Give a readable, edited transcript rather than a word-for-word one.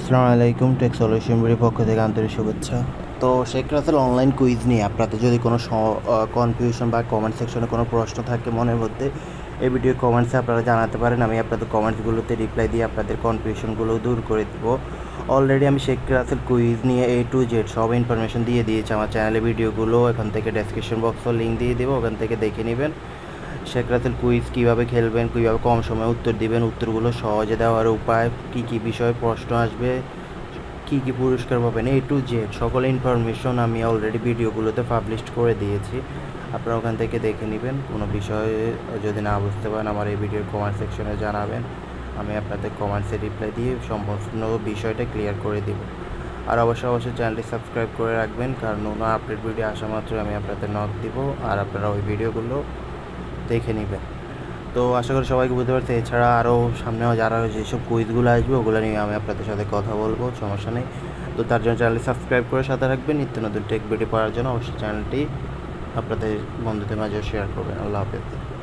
আসসালামুআলাইকুম take সলিউশনের পক্ষ থেকে আন্তরিক শুভেচ্ছা। তো শেখ রাসেল অনলাইন কুইজ নিয়ে আপনাদের যদি কোনো কনফিউশন বা কমেন্ট সেকশনে কোনো প্রশ্ন থাকে মনের মধ্যে, এই ভিডিও কমেন্টসে আপনারা জানাতে পারেন। আমি আপনাদের কমেন্টসগুলোতে রিপ্লাই দিয়ে আপনাদের কনফিউশনগুলো দূর করে দেব। অলরেডি আমি শেখ রাসেল কুইজ নিয়ে A to Z সব ইনফরমেশন দিয়ে দিয়েছি আমার চ্যানেলে। ভিডিওগুলো এখান থেকে ডেসক্রিপশন বক্সেও লিঙ্ক দিয়ে দেবো, ওখান থেকে দেখে নেবেন। শেখ রাসেল কুইজ কীভাবে খেলবেন, কীভাবে কম সময়ে উত্তর দিবেন, উত্তরগুলো সহজে দেওয়ার উপায়, কী কী বিষয়ে প্রশ্ন আসবে, কী কী পুরস্কার পাবেন, A to Z সকল ইনফরমেশন আমি অলরেডি ভিডিওগুলোতে পাবলিশ করে দিয়েছি। আপনারা ওখান থেকে দেখে নেবেন। কোনো বিষয়ে যদি না বুঝতে পারেন আমার এই ভিডিওর কমেন্ট সেকশনে জানাবেন, আমি আপনাদের কমেন্টসে রিপ্লাই দিয়ে সম্পূর্ণ বিষয়টা ক্লিয়ার করে দেব। আর অবশ্যই চ্যানেলটি সাবস্ক্রাইব করে রাখবেন, কারণ অন্য আপডেট ভিডিও আসা মাত্র আমি আপনাদের নক দিব আর আপনারা ওই ভিডিওগুলো দেখে নেবেন। তো আশা করি সবাইকে বুঝতে পারছি। এছাড়া আরও সামনেও যারা যেসব কুইজগুলো আসবে ওগুলো নিয়ে আমি আপনাদের সাথে কথা বলবো, সমস্যা নেই। তো তার জন্য চ্যানেলটি সাবস্ক্রাইব করে সাথে রাখবেন। নিত্য নতুন টেক ভিডিও পাওয়ার জন্য অবশ্যই চ্যানেলটি আপনাদের বন্ধুদের মাঝে শেয়ার করবেন। আল্লাহ হাফেজ।